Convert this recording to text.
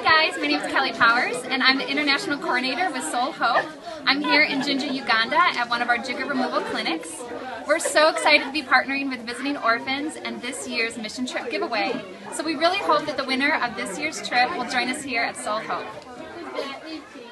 guys, my name is Kelly Powers and I'm the International Coordinator with Soul Hope. I'm here in Jinja, Uganda at one of our Jigger removal clinics. We're so excited to be partnering with Visiting Orphans and this year's Mission Trip giveaway. So we really hope that the winner of this year's trip will join us here at Soul Hope.